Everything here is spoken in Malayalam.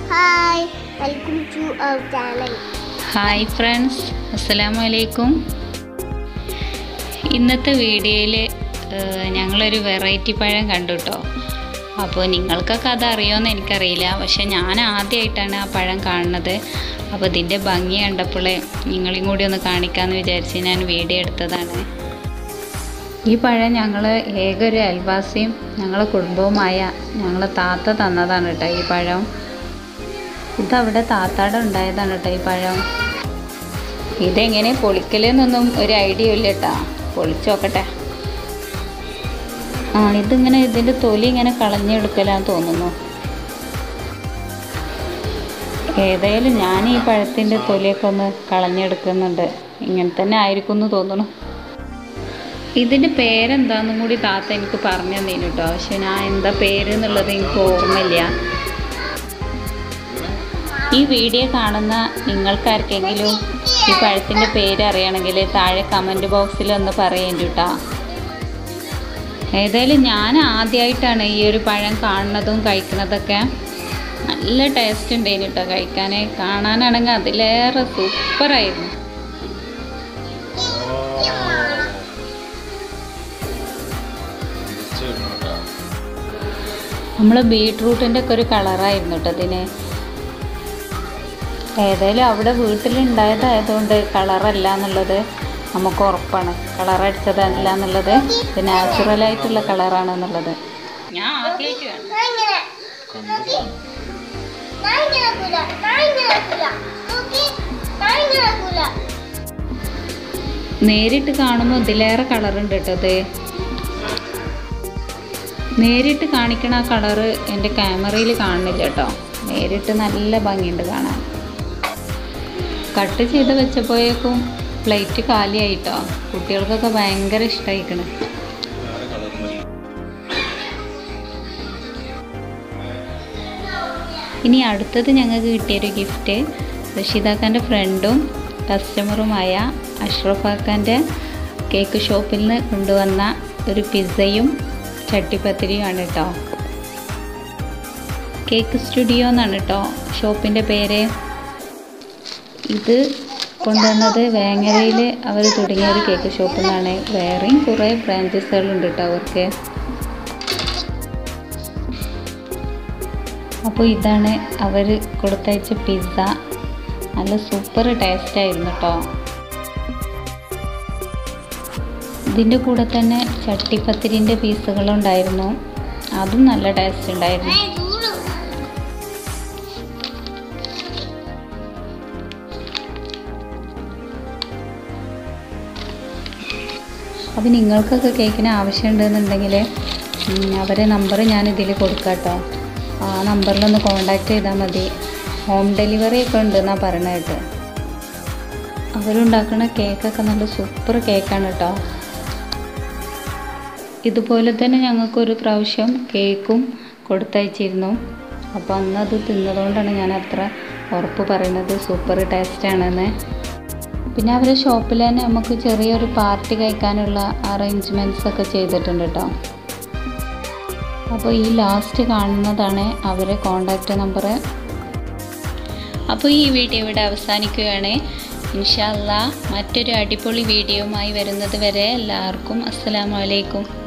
Hi, welcome to our channel. Hi friends, അസ്സലാമു അലൈക്കും. ഇന്നത്തെ വീഡിയോയിൽ ഞങ്ങളൊരു വെറൈറ്റി പഴം കണ്ടു കേട്ടോ. അപ്പോൾ നിങ്ങൾക്കൊക്കെ അത് അറിയുമെന്ന് എനിക്കറിയില്ല, പക്ഷെ ഞാൻ ആദ്യമായിട്ടാണ് ആ പഴം കാണുന്നത്. അപ്പോൾ ഇതിൻ്റെ ഭംഗി കണ്ടപ്പോഴേ നിങ്ങളെയും കൂടി ഒന്ന് കാണിക്കാമെന്ന് വിചാരിച്ച് ഞാൻ വീഡിയോ എടുത്തതാണ്. ഈ പഴം ഞങ്ങൾ ഏകൊരു അയൽവാസിയും ഞങ്ങളെ കുടുംബവുമായ ഞങ്ങളെ താത്ത തന്നതാണ് കേട്ടോ. ഈ പഴം ഇതവിടെ താത്താടെ ഉണ്ടായതാണ് കേട്ടോ. ഈ പഴം ഇതെങ്ങനെ പൊളിക്കലെന്നൊന്നും ഒരു ഐഡിയ ഇല്ല കേട്ടോ. പൊളിച്ച് നോക്കട്ടെ. ഇതിങ്ങനെ ഇതിൻ്റെ തൊലി ഇങ്ങനെ കളഞ്ഞെടുക്കലാന്ന് തോന്നുന്നു. ഏതായാലും ഞാൻ ഈ പഴത്തിൻ്റെ തൊലിയൊക്കെ ഒന്ന് കളഞ്ഞെടുക്കുന്നുണ്ട്. ഇങ്ങനെ തന്നെ ആയിരിക്കും എന്ന് തോന്നുന്നു. ഇതിൻ്റെ പേരെന്താണെന്നും കൂടി താത്ത എനിക്ക് പറഞ്ഞു തന്നീന് കേട്ടോ. പക്ഷെ ഞാൻ എന്താ പേര് എന്നുള്ളത് എനിക്ക് ഓർമ്മയില്ല. ഈ വീഡിയോ കാണുന്ന നിങ്ങൾക്കാർക്കെങ്കിലും ഈ പഴത്തിൻ്റെ പേര് അറിയണമെങ്കിൽ താഴെ കമൻറ്റ് ബോക്സിൽ ഒന്ന് പറയേണ്ടി കേട്ടോ. ഏതായാലും ഞാൻ ആദ്യമായിട്ടാണ് ഈ ഒരു പഴം കാണുന്നതും കഴിക്കുന്നതൊക്കെ. നല്ല ടേസ്റ്റ് ഉണ്ടായിന് കേട്ടോ കഴിക്കാൻ. കാണാനാണെങ്കിൽ അതിലേറെ സൂപ്പറായിരുന്നു. നമ്മൾ ബീട്രൂട്ടിൻ്റെ ഒക്കെ ഒരു കളറായിരുന്നു കേട്ടോ അതിന്. ഏതായാലും അവിടെ വീട്ടിലുണ്ടായതായതുകൊണ്ട് കളറല്ല എന്നുള്ളത് നമുക്ക് ഉറപ്പാണ്. കളറടിച്ചതല്ല എന്നുള്ളത്, ഇത് നാച്ചുറലായിട്ടുള്ള കളറാണെന്നുള്ളത് ഞാൻ ആദ്യമായിട്ട് നേരിട്ട് കാണുമ്പോൾ ഇതിലേറെ കളറുണ്ട് കേട്ടോ. അത് നേരിട്ട് കാണിക്കണ ആ കളറ് എൻ്റെ ക്യാമറയിൽ കാണുന്നില്ല കേട്ടോ. നേരിട്ട് നല്ല ഭംഗിയുണ്ട് കാണാൻ. കട്ട് ചെയ്ത് വെച്ചപ്പോഴേക്കും പ്ലേറ്റ് കാലിയായിട്ടോ. കുട്ടികൾക്കൊക്കെ ഭയങ്കര ഇഷ്ടമായിക്കണ്. ഇനി അടുത്തത് ഞങ്ങൾക്ക് കിട്ടിയൊരു ഗിഫ്റ്റ് റഷീദാക്കാൻ്റെ ഫ്രണ്ടും കസ്റ്റമറുമായ അഷ്റഫാക്കാൻ്റെ കേക്ക് ഷോപ്പിൽ നിന്ന് കൊണ്ടുവന്ന ഒരു പിസ്സയും ചട്ടിപ്പത്തിരിയുമാണ് കേട്ടോ. കേക്ക് സ്റ്റുഡിയോ എന്നാണ് കേട്ടോ ഷോപ്പിൻ്റെ പേര്. ഇത് കൊണ്ടുവന്നത് വേങ്ങരയിൽ അവർ തുടങ്ങിയ ഒരു കേക്ക് ഷോപ്പിൽ നിന്നാണ്. വേറെയും കുറേ ബ്രാഞ്ചസുകളുണ്ട് കേട്ടോ അവർക്ക്. അപ്പോൾ ഇതാണ് അവർ കൊടുത്തയച്ച പിസ്സ. നല്ല സൂപ്പർ ടേസ്റ്റായിരുന്നു കേട്ടോ. ഇതിൻ്റെ കൂടെ തന്നെ ചട്ടിപ്പത്തിരിൻ്റെ പീസുകളുണ്ടായിരുന്നു. അതും നല്ല ടേസ്റ്റ് ഉണ്ടായിരുന്നു. അപ്പോൾ നിങ്ങൾക്കൊക്കെ കേക്കിന് ആവശ്യമുണ്ടെന്നുണ്ടെങ്കിൽ അവരെ നമ്പർ ഞാൻ ഇതിൽ കൊടുക്കാം കേട്ടോ. ആ നമ്പറിലൊന്ന് കോണ്ടാക്ട് ചെയ്താൽ മതി. ഹോം ഡെലിവറി ഒക്കെ ഉണ്ടെന്നാണ് പറയണത് കേട്ടോ. അവരുണ്ടാക്കുന്ന കേക്കൊക്കെ നല്ല സൂപ്പർ കേക്കാണ് കേട്ടോ. ഇതുപോലെ തന്നെ ഞങ്ങൾക്കൊരു പ്രാവശ്യം കേക്കും കൊടുത്തയച്ചിരുന്നു. അപ്പോൾ അന്നത് തിന്നതുകൊണ്ടാണ് ഞാൻ അത്ര ഉറപ്പ് പറയുന്നത് സൂപ്പർ ടേസ്റ്റാണെന്ന്. പിന്നെ അവരെ ഷോപ്പിൽ തന്നെ നമുക്ക് ചെറിയൊരു പാർട്ടി കഴിക്കാനുള്ള അറേഞ്ച്മെൻറ്റ്സ് ഒക്കെ ചെയ്തിട്ടുണ്ട് കേട്ടോ. അപ്പോൾ ഈ ലാസ്റ്റ് കാണുന്നതാണ് അവരെ കോണ്ടാക്റ്റ് നമ്പർ. അപ്പോൾ ഈ വീഡിയോ ഇവിടെ അവസാനിക്കുകയാണ്. ഇൻഷാ അല്ലാഹ് മറ്റൊരു അടിപൊളി വീഡിയോയുമായി വരുന്നത് വരെ എല്ലാവർക്കും അസ്സലാമു അലൈക്കും.